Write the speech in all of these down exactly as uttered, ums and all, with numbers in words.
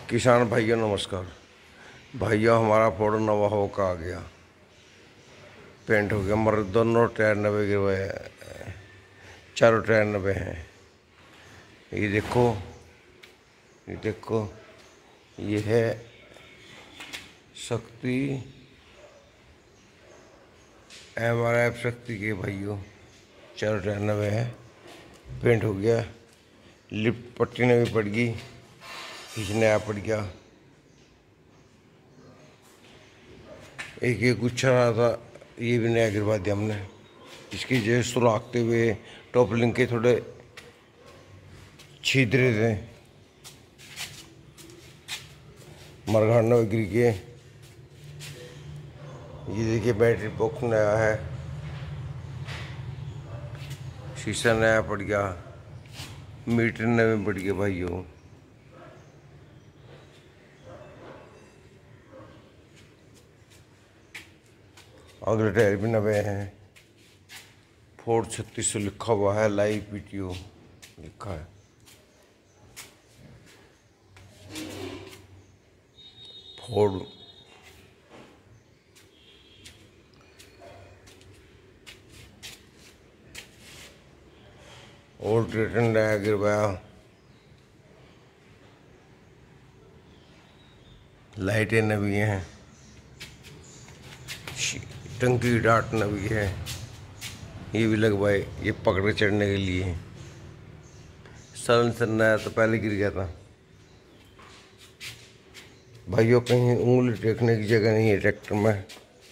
किसान भाइयों नमस्कार। भाइयों हमारा फोर्ड नवाहो का आ गया, पेंट हो गया। मगर दोनों टायर नब्बे के हुए, चारों टायर नब्बे हैं। ये देखो, ये देखो, ये है शक्ति एम आर एफ शक्ति के भाइयों, चारों टायर नब्बे है। पेंट हो गया, लिफ्ट पट्टी ने भी पड़ गई, खींचने नया पड़ गया। एक एक गुच्छा रहा था, ये भी नया गिरवा दिया हमने। इसकी जो सुराखते हुए टॉप लिंक के थोड़े छिद्रे थे, मरघाना गिर के। ये देखिए बैटरी बॉक्स नया है, शीशा नया पड़ गया, मीटर नए पड़ गया भाइयों। अगले टायर भी नवे हैं। फोर्ड छत्तीस सौ लिखा हुआ है, लाइव पीटीओ लिखा है। फोर्ड ओल्ड रिटर्न नया गिरवाया, लाइटें नवी हैं, टंकी की डाट नवी है। ये भी लगवाए, ये पकड़ चढ़ने के लिए। साइलेंसर नया तो पहले गिर गया था भाइयों। कहीं उंगली टेकने की जगह नहीं है ट्रैक्टर में।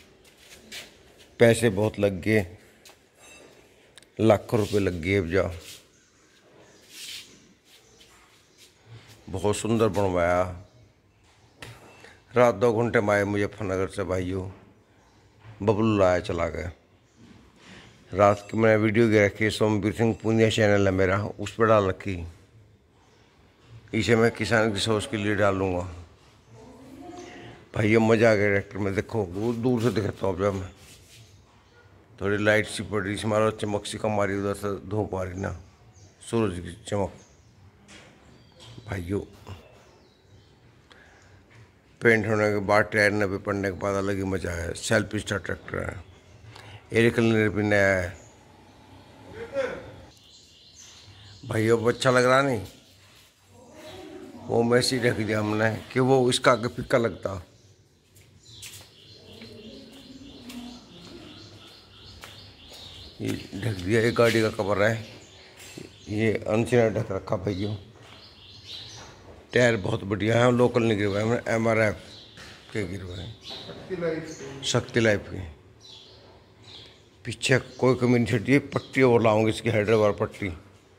पैसे बहुत लग गए, लाखों रुपए लग गए। अब जाओ, बहुत सुंदर बनवाया। रात दो घंटे में आए मुजफ्फरनगर से भाइयों, बबलू लाया चला गया। रात की मैंने वीडियो गिर रखी, सोमवीर सिंह पूनिया चैनल है मेरा, उस पर डाल रखी। इसे मैं किसान की सोच के लिए डालूंगा भाइयों। मजा आ गया ट्रैक्टर में। देखो बहुत दूर से दिखाता हूँ। जब मैं थोड़ी लाइट सी पड़ रही, मारो चमक सी कम आ रही, उधर से धूप आ रही ना, सूरज की चमक भाइयों। पेंट होने के बाद, टायर नब्बे पड़ने के बाद अलग ही मजा है। सेल्फ स्टार्ट ट्रैक्टर है, एयर क्लीनर भी नया है भाइयों। अब अच्छा लग रहा नहीं, वो मैसी ढक दिया हमने कि वो इसका आगे फिक्का लगता। ये ढक दिया, ये गाड़ी का कवर है, ये अनसीना ढक रखा भाइयों। टायर बहुत बढ़िया है, लोकल नहीं गिरवाए हमने, एम आर एफ के गिरवाए, शक्ति लाइफ के। पीछे कोई कमी नहीं छटी। पट्टी और लाऊंगी इसकी, हैदराबाद पट्टी।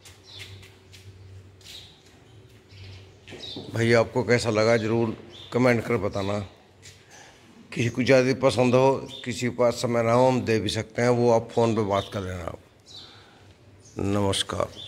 भैया आपको कैसा लगा जरूर कमेंट कर बताना। किसी को ज़्यादा पसंद हो, किसी के पास समय ना हो, हम दे भी सकते हैं, वो आप फ़ोन पे बात कर लेना। नमस्कार।